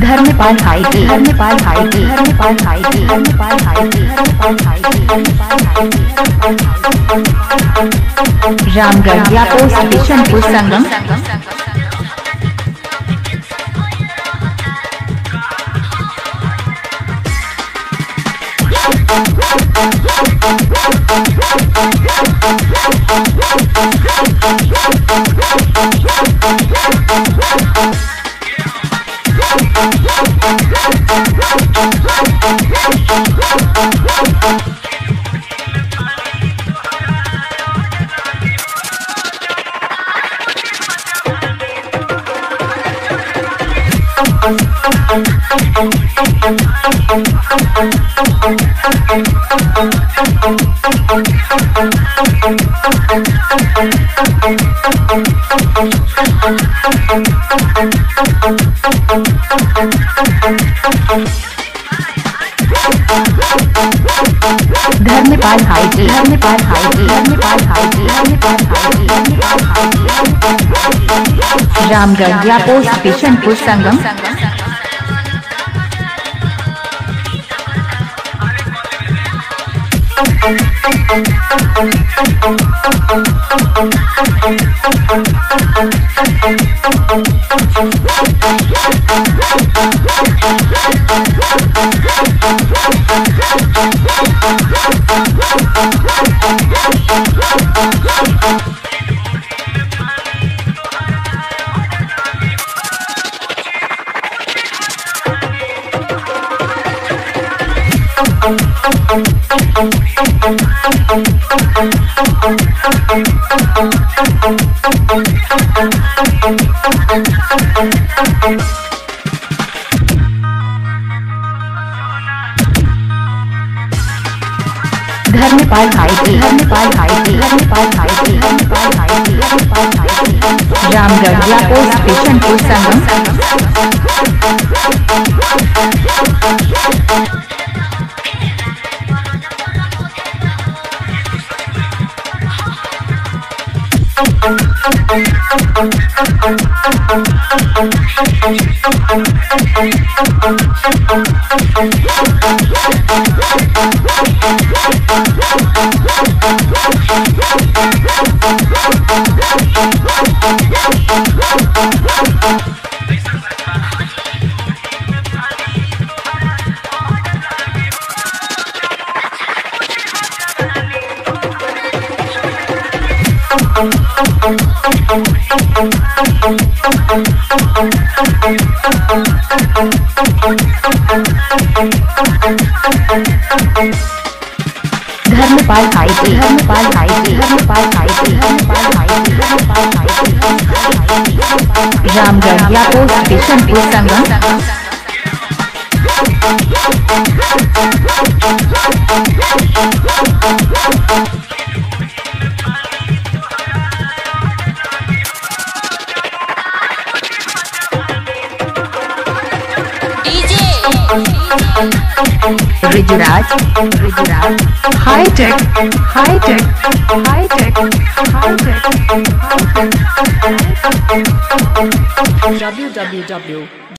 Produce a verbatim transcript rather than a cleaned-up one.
Dharmpal high की Dharampal high की Dharampal high की धर्मपाल हाई की धर्मपाल हाई की धर्मपाल हाई की रामगढ़िया पोस्ट बिशनपुर संगम धर्मपाल हाई की धर्मपाल हाई की धर्मपाल हाई की धर्मपाल हाई की धर्मपाल हाई की रामगढ़िया पोस्ट बिशनपुर संगम धर्मपाल हाई की धर्मपाल हाई की धर्मपाल हाई की धर्मपाल हाई की धर्मपाल हाई की रामगढ़िया पोस्ट बिशनपुर संगम धर्मपाल हाई की धर्मपाल हाई की धर्मपाल हाई की धर्मपाल हाई की धर्मपाल हाई की Ramgarhia post Bishanpur Sangam Rijuraj Rijuraj high tech high tech high tech high tech W W W